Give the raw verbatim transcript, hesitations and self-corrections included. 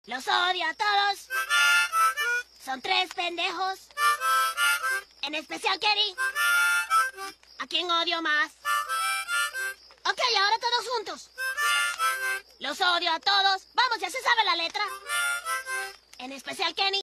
Los odio a todos. Son tres pendejos. En especial Kenny. ¿A quién odio más? Ok, ahora todos juntos. Los odio a todos. Vamos, ya se sabe la letra. En especial Kenny.